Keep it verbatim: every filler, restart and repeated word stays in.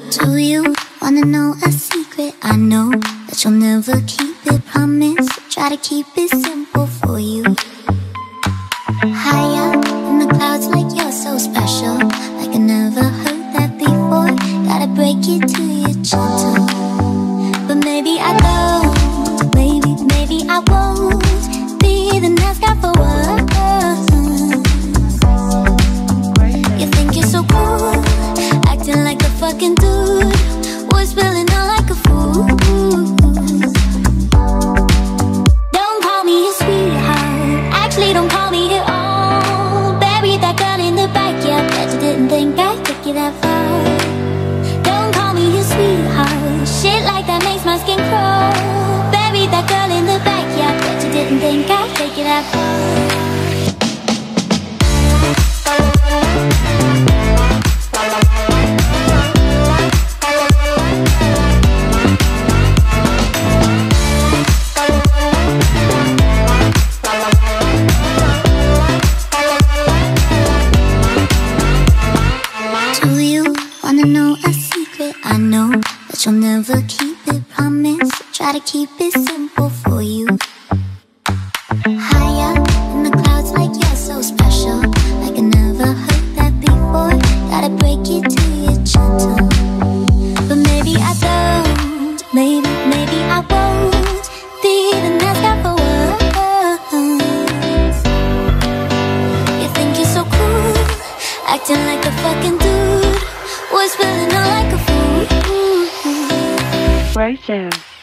Do you wanna know a secret? I know that you'll never keep it. Promise, try to keep it simple for you. High up in the clouds, like you're so special, like I never heard that before. Gotta break it to you gentle, but maybe I don't. Maybe, maybe I won't be the next guy for once. You think you're so cool, acting like a fucking dude, was spilling out like a fool. Don't call me a sweetheart, actually don't call me at all. Buried that gun in the backyard, bet you didn't think I'd take you that far. Don't call me a sweetheart, shit like that makes my skin crawl. Buried that girl in the backyard, bet you didn't think I'd take you that far. I know that you'll never keep it. Promise, try to keep it simple for you. High up in the clouds, like you're so special, like I never heard that before. Gotta break it to you gentle, but maybe I don't. Maybe, maybe I won't be the next guy for once. You think you're so cool, acting like a fucking dude, was spilling out like a fool. Right there.